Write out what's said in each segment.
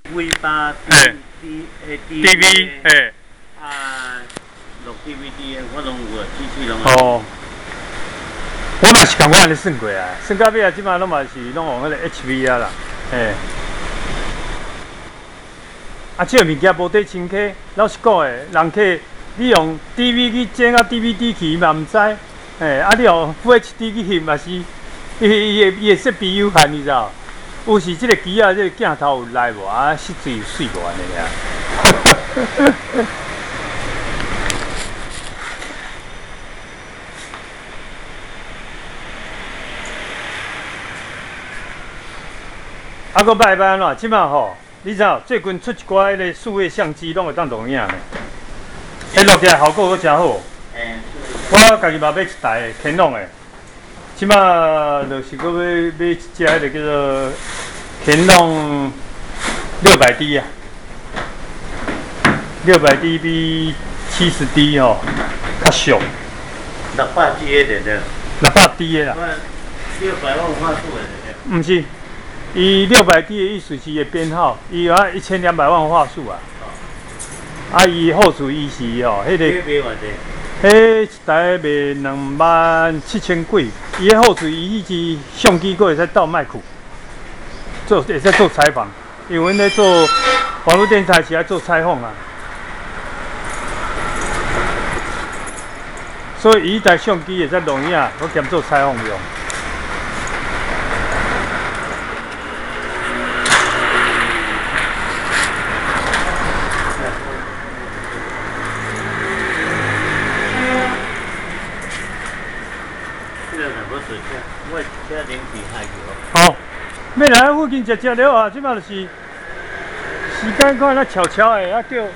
V8 DV 嘿。 啊，录 DVD 的我拢有，机器拢。 哦。我嘛是共我安尼算过啊，算到尾啊，即摆拢嘛是拢用迄个 HV 啊啦，嘿。啊，这物件无得清溪，老实讲诶，人客你用 DV 去剪啊 DVD 去嘛毋知，嘿，啊你用 FHD 去翕嘛是，伊设备有限，你知道？有时即个机啊，即个镜头有来无啊，实际有水无安尼啊。啊，搁摆安怎？即摆吼，你知道最近出一寡迄个数位相机，拢会当录影咧。迄录起来效果阁真好。我家己嘛买一台Canon的，即摆就是阁要买一只迄个叫做Canon 600D 啊，600D 比70D 吼较俗。 600D 的对。 600D 的啦。 600万画素的对。 毋是。伊600D 的意思是个编号，伊有1200万画素啊。啊，伊后厨伊是吼，迄个，迄一台卖27000几，伊个后厨伊迄支相机阁会使倒麦克，会使做采访，因为阮咧做网络电台是爱做采访啊，所以伊迄台相机会使录影，我兼做采访用。好，要来附近食了啊！即摆就是时间看那悄悄的，啊叫。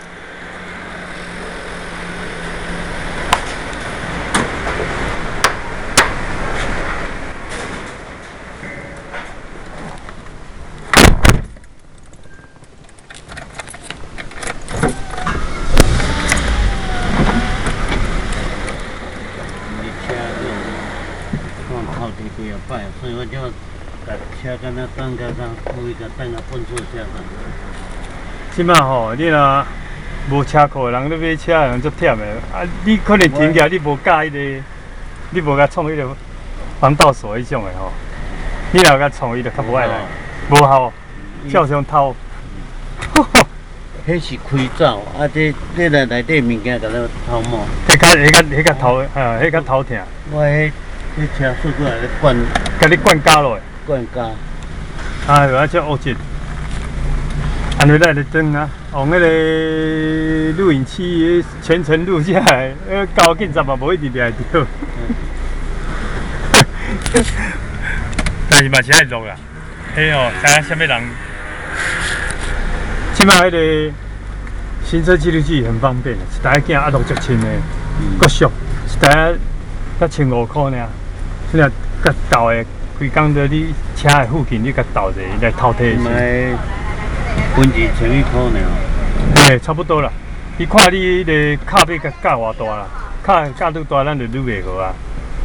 所以我就把车跟他等个上，有一个等个分出车上。 即摆吼，你若无车库的人，你买车的人足忝的。啊，你可能停起来，你无教迄个，你无甲创迄个防盗锁迄种的吼。你若甲创，伊就较无爱来，无效，照常偷。 迄是开走，啊这内底物件甲咱偷摸。 迄较偷，迄较偷疼。 我迄车出过来咧灌， 甲你灌加落。 灌加。 啊，有啊，只恶质。安尼咱就装啊，用迄个录影器全程录下来，交警察嘛无一直掠着。但是嘛是爱录啦，迄哦，知影啥物人。即摆迄个行车记录器很方便，一台镜录足清的，阁俗，一台才1500块尔。你若甲倒的，规工在你车的附近，你甲倒者来偷摕。 买分1100块尔。 嘿，差不多啦。伊看你个卡要甲架偌大啦，卡架愈大，咱就愈袂好啊。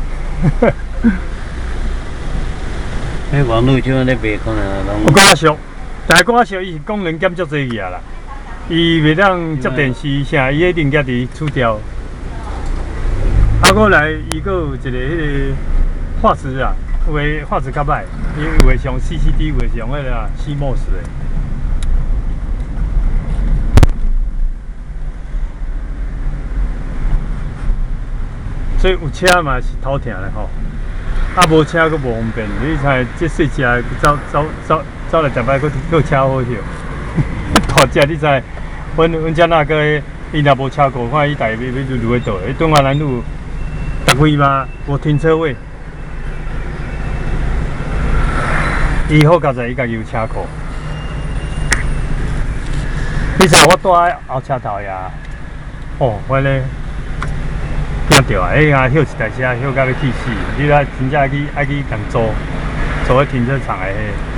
迄网络上咧卖可能拢。 我讲俗，但系讲俗，伊功能减足侪去啊啦。伊袂当接电视啥，伊迄零件伫厝调。啊，过来伊阁有一个迄个画质啊，有诶画质较歹，伊有诶是用 CCD， 有诶是用迄个CMOS 诶。所以有车嘛是头疼咧吼，啊无车佫无方便。你猜这细只走来台北佫车好笑，大只你知？阮遮那个伊若无车库，看伊大要路喺倒，东华南路十几嘛无停车位，伊好佳在伊家己有车库。你知我住喺后车头呀？哦，我咧。惊着啊！迄下休一台车，休到要气死！你若真正爱去共租，租喺停车场的迄。